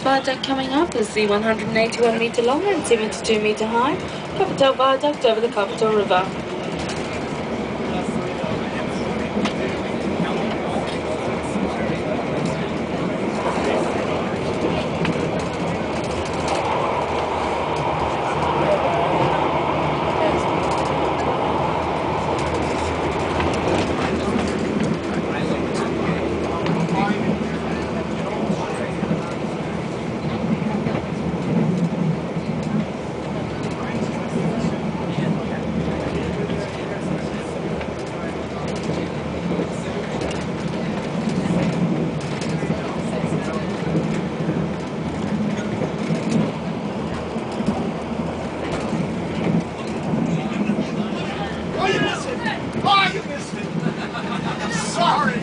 Viaduct coming up is the 181 metre long and 72 metre high Capitol Viaduct over the Capitol River. Sorry.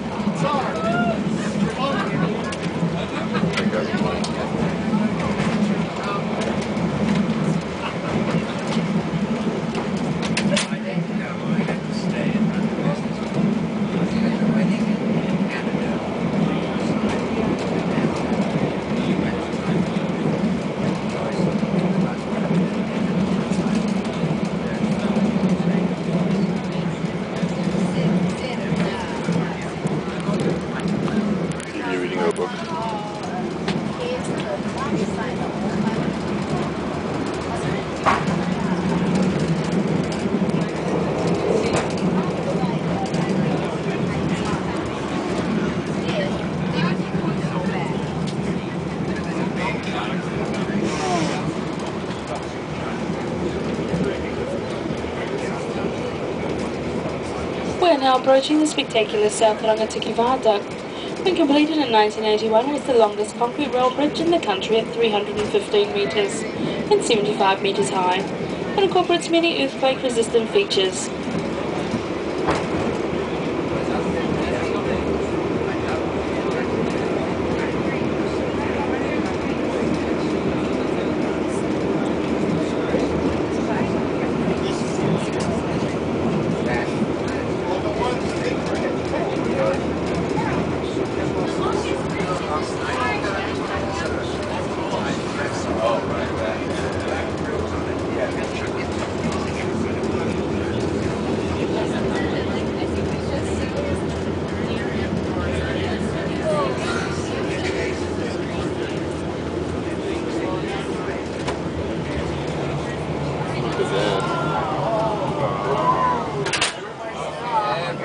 You're reading a book. We're now approaching the spectacular South Rangitikei Viaduct. When completed in 1981, was the longest concrete rail bridge in the country at 315 metres and 75 metres high, and incorporates many earthquake-resistant features.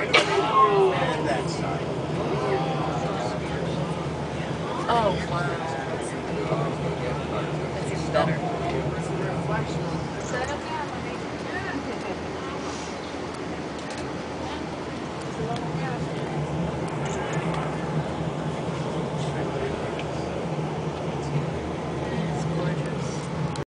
Oh, wow.